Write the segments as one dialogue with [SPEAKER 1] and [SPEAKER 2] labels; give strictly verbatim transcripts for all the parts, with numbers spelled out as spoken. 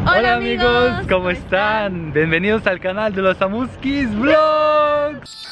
[SPEAKER 1] Hola, Hola amigos, amigos, ¿cómo están? están? Bienvenidos al canal de los Amuskis Vlogs.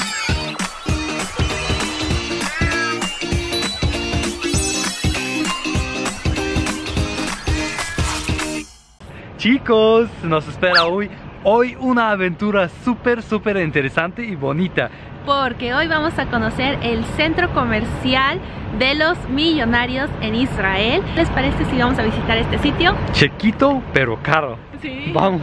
[SPEAKER 1] Chicos, nos espera hoy, hoy una aventura súper, súper interesante y bonita.
[SPEAKER 2] Porque hoy vamos a conocer el centro comercial de los millonarios en Israel. ¿Les parece si vamos a visitar este sitio?
[SPEAKER 1] Chiquito, pero caro.
[SPEAKER 2] Sí.
[SPEAKER 1] Vamos.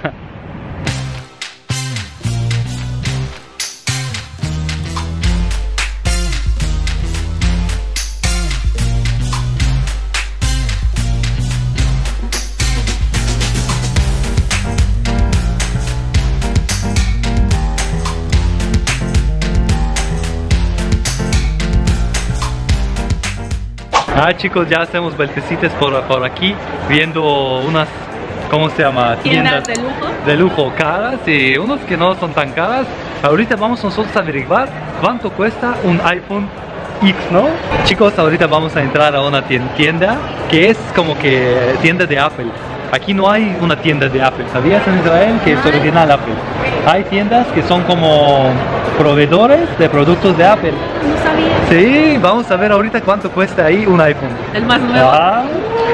[SPEAKER 1] Ah, chicos, ya hacemos vueltecitas por, por aquí, viendo unas, ¿cómo se llama?
[SPEAKER 2] Tiendas, tiendas de lujo.
[SPEAKER 1] De lujo, caras y unos que no son tan caras. Ahorita vamos nosotros a averiguar cuánto cuesta un iPhone X, ¿no? Chicos, ahorita vamos a entrar a una tienda que es como que tienda de Apple. Aquí no hay una tienda de Apple, ¿sabías en Israel que es original Apple? Hay tiendas que son como proveedores de productos de Apple.
[SPEAKER 2] No sabía.
[SPEAKER 1] Sí, vamos a ver ahorita cuánto cuesta ahí un iPhone.
[SPEAKER 2] El más nuevo.
[SPEAKER 1] Ah.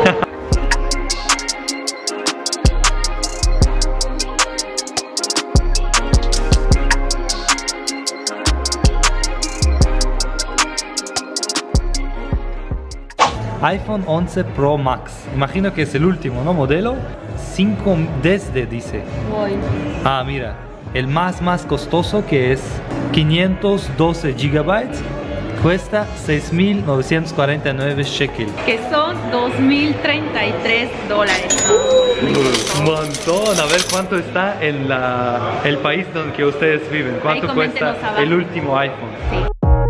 [SPEAKER 1] iPhone once Pro Max, imagino que es el último, ¿no? Modelo cinco desde dice.
[SPEAKER 2] Voy.
[SPEAKER 1] Ah, mira, el más más costoso, que es quinientos doce gigabytes, cuesta seis mil novecientos cuarenta y nueve shekel,
[SPEAKER 2] que son dos mil treinta y tres dólares.
[SPEAKER 1] Un montón. A ver cuánto está en la, el país donde ustedes viven, cuánto cuesta el último iPhone.
[SPEAKER 2] Sí.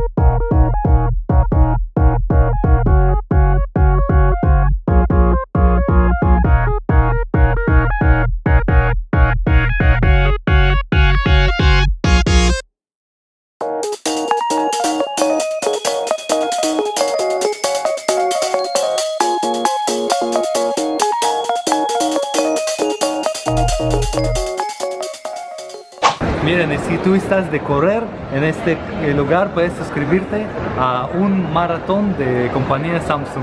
[SPEAKER 1] Miren, y si tú estás de correr en este lugar, puedes suscribirte a un maratón de compañía Samsung.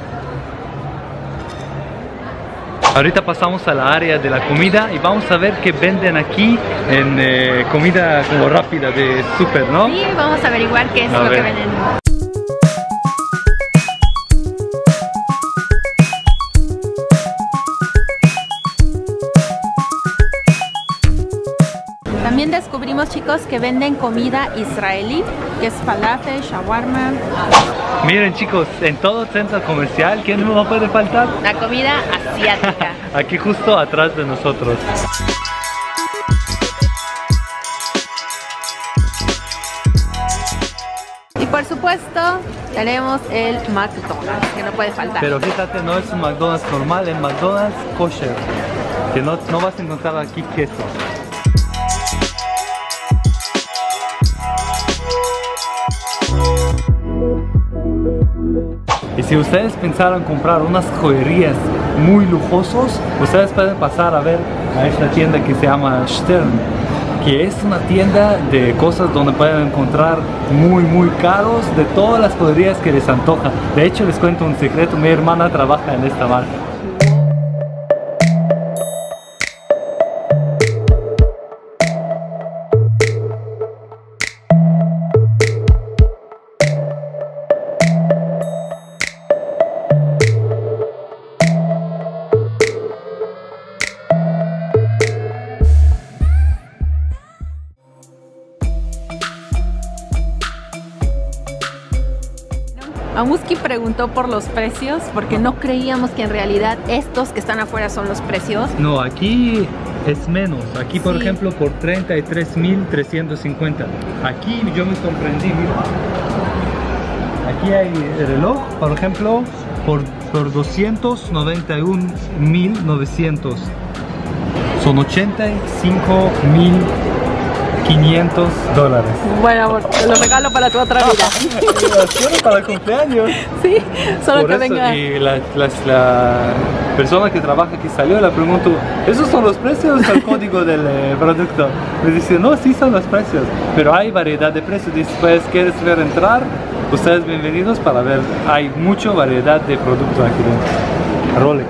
[SPEAKER 1] Ahorita pasamos a la área de la comida y vamos a ver qué venden aquí en eh, comida como rápida de súper, ¿no?
[SPEAKER 2] Sí, vamos a averiguar qué es
[SPEAKER 1] a
[SPEAKER 2] lo
[SPEAKER 1] ver.
[SPEAKER 2] que venden. También descubrimos, chicos, que venden comida israelí, que es falafel, shawarma.
[SPEAKER 1] Miren, chicos, en todo centro comercial, ¿quién no puede faltar?
[SPEAKER 2] La comida asiática.
[SPEAKER 1] Aquí justo atrás de nosotros.
[SPEAKER 2] Y por supuesto, tenemos el McDonald's, que no puede faltar.
[SPEAKER 1] Pero fíjate, no es un McDonald's normal, es McDonald's kosher, que no, no vas a encontrar aquí queso. Y si ustedes pensaron comprar unas joyerías muy lujosos, ustedes pueden pasar a ver a esta tienda que se llama Stern, que es una tienda de cosas donde pueden encontrar muy muy caros de todas las joyerías que les antoja. De hecho, les cuento un secreto, mi hermana trabaja en esta marca.
[SPEAKER 2] Amuski preguntó por los precios porque no creíamos que en realidad estos que están afuera son los precios.
[SPEAKER 1] No, aquí es menos. Aquí, por
[SPEAKER 2] Sí.
[SPEAKER 1] ejemplo, por treinta y tres mil trescientos cincuenta. Aquí yo me sorprendí, mira. Aquí hay el reloj, por ejemplo, por, por doscientos noventa y un mil novecientos. Son ochenta y cinco mil quinientos dólares.
[SPEAKER 2] Bueno, amor, te lo regalo para tu otra vida.
[SPEAKER 1] Solo para el cumpleaños.
[SPEAKER 2] Sí, solo
[SPEAKER 1] Por
[SPEAKER 2] que
[SPEAKER 1] eso,
[SPEAKER 2] venga.
[SPEAKER 1] y la, la, la persona que trabaja aquí salió, le pregunto, ¿esos son los precios o el código del eh, producto? Me dice, no, sí son los precios, pero hay variedad de precios. Después, ¿quieres ver entrar? Ustedes bienvenidos para ver, hay mucha variedad de productos aquí dentro. Rolex.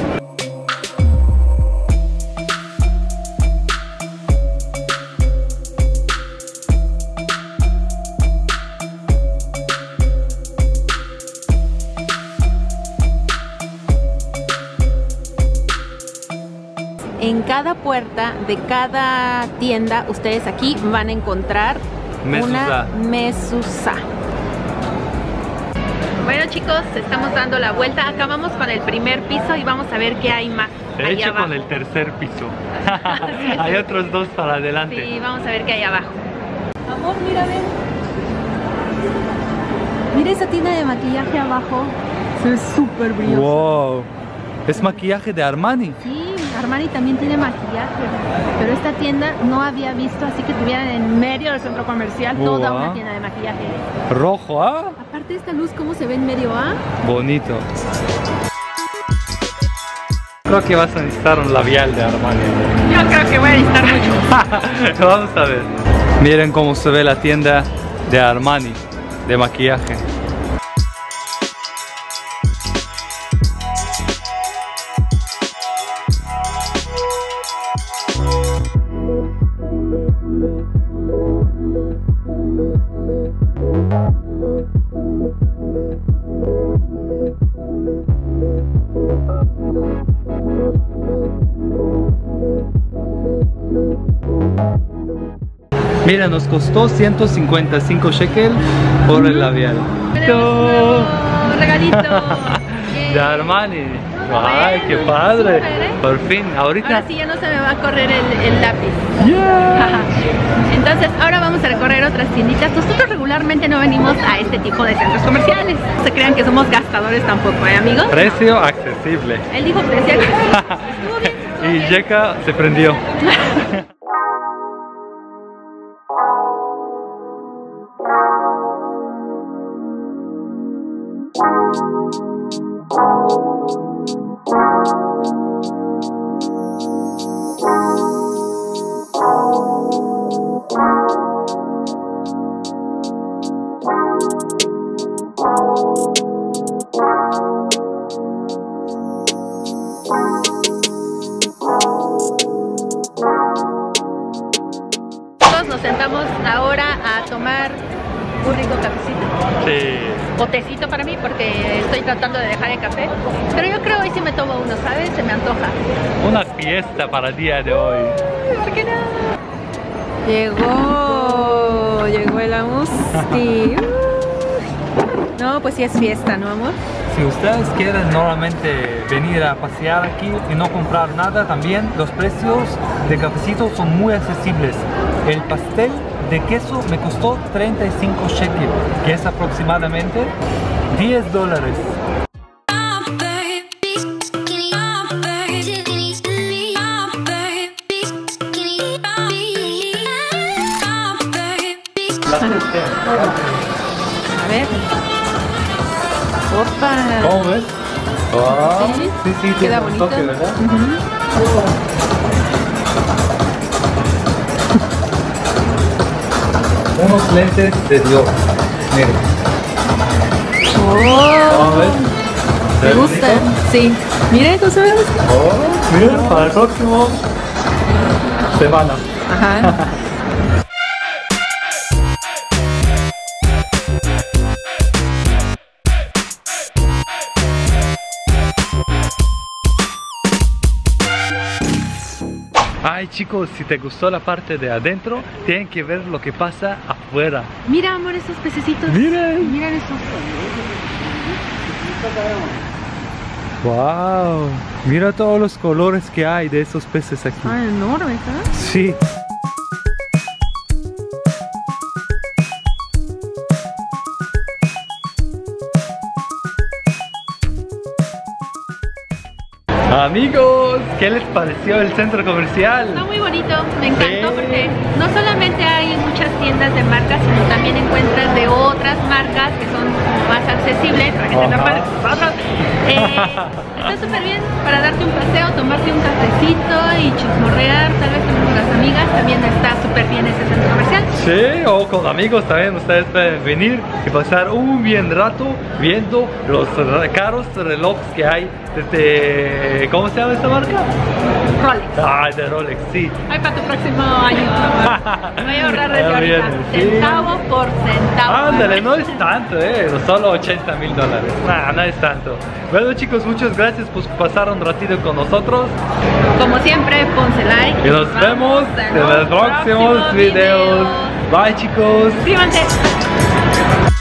[SPEAKER 2] En cada puerta de cada tienda, ustedes aquí van a encontrar una mezuzá. Bueno, chicos, estamos dando la vuelta. Acabamos con el primer piso y vamos a ver qué hay más.
[SPEAKER 1] De hecho, con el tercer piso. Hay otros dos para adelante.
[SPEAKER 2] Sí, vamos a ver qué hay abajo. Amor, mira, ven. Mira esa tienda de maquillaje abajo. Se ve súper brilloso.
[SPEAKER 1] Wow. Es maquillaje de Armani.
[SPEAKER 2] Sí, Armani también tiene maquillaje. Pero esta tienda no había visto así que tuvieran en medio del centro comercial
[SPEAKER 1] Wow.
[SPEAKER 2] toda una tienda de maquillaje.
[SPEAKER 1] Rojo, ¿ah?
[SPEAKER 2] Aparte de esta luz, ¿cómo se ve en medio A?
[SPEAKER 1] Bonito. Creo que vas a necesitar un labial de Armani.
[SPEAKER 2] Yo creo que voy a necesitar mucho.
[SPEAKER 1] Vamos a ver. Miren cómo se ve la tienda de Armani de maquillaje. Mira, nos costó ciento cincuenta y cinco shekel por el labial.
[SPEAKER 2] Tenemos un regalito.
[SPEAKER 1] De Armani. Ay, qué padre. Por fin, ahorita.
[SPEAKER 2] Ahora sí ya no se me va a correr el, el lápiz.
[SPEAKER 1] Yeah.
[SPEAKER 2] Entonces ahora vamos a recorrer otras tienditas. Nosotros regularmente no venimos a este tipo de centros comerciales. No se crean que somos gastadores tampoco, ¿eh, amigos?
[SPEAKER 1] Precio accesible.
[SPEAKER 2] Él dijo precio accesible. Estuvo bien, estuvo
[SPEAKER 1] Y
[SPEAKER 2] bien.
[SPEAKER 1] Yeka se prendió.
[SPEAKER 2] Todos nos sentamos ahora a tomar un rico cafecito.
[SPEAKER 1] Sí.
[SPEAKER 2] O tecito para mí porque estoy tratando de dejar el café. Pero yo creo hoy sí me tomo uno, ¿sabes? Se me antoja.
[SPEAKER 1] Una fiesta para el día de hoy.
[SPEAKER 2] ¿Por qué no? Llegó, llegó el Amusti. No, pues sí es fiesta, ¿no, amor?
[SPEAKER 1] Si ustedes quieren normalmente venir a pasear aquí y no comprar nada, también los precios de cafecito son muy accesibles. El pastel de queso me costó treinta y cinco shekel, que es aproximadamente diez dólares.
[SPEAKER 2] A ver. Opa.
[SPEAKER 1] ¿Cómo ves? Wow.
[SPEAKER 2] Sí,
[SPEAKER 1] Sí, sí,
[SPEAKER 2] queda
[SPEAKER 1] tiene un
[SPEAKER 2] bonito.
[SPEAKER 1] toque, ¿verdad? Unos lentes de Dior. Miren.
[SPEAKER 2] Oh,
[SPEAKER 1] ¿Cómo ves?
[SPEAKER 2] ¿te gusta? Sí. Mira, ¿cómo se ve?
[SPEAKER 1] Oh, mira, para el próximo semana.
[SPEAKER 2] Ajá.
[SPEAKER 1] Ay, chicos, si te gustó la parte de adentro, tienen que ver lo que pasa afuera.
[SPEAKER 2] Mira, amor, estos pececitos.
[SPEAKER 1] Miren.
[SPEAKER 2] Miren estos.
[SPEAKER 1] Wow, mira todos los colores que hay de esos peces aquí.
[SPEAKER 2] Ah, enormes, ¿eh?
[SPEAKER 1] Sí. Amigos, ¿qué les pareció el centro comercial?
[SPEAKER 2] Está muy bonito, me encantó,
[SPEAKER 1] Sí.
[SPEAKER 2] porque no solamente hay muchas tiendas de marcas, sino también encuentras de otras marcas que son más accesibles para que te
[SPEAKER 1] Ajá.
[SPEAKER 2] atrapan nosotros. Eh, está súper bien para darte un paseo, tomarte un cafecito y chismorrear, tal vez con las amigas. También está súper bien ese centro comercial.
[SPEAKER 1] Sí, o con amigos también ustedes pueden venir y pasar un bien rato viendo los re- caros relojes que hay desde... ¿Cómo se llama esta marca?
[SPEAKER 2] Rolex.
[SPEAKER 1] Ah, de Rolex, sí.
[SPEAKER 2] Ay, para tu próximo año. Me voy a ahorrar desde
[SPEAKER 1] Ya
[SPEAKER 2] ahorita.
[SPEAKER 1] viene, sí.
[SPEAKER 2] Centavo por centavo.
[SPEAKER 1] Ándale, no es tanto, eh, solo ochenta mil dólares. Nah, no es tanto. Bueno chicos, muchas gracias por pasar un ratito con nosotros.
[SPEAKER 2] Como siempre, ponse like.
[SPEAKER 1] Y nos vemos en los próximos videos. Bye chicos.
[SPEAKER 2] Suscríbanse.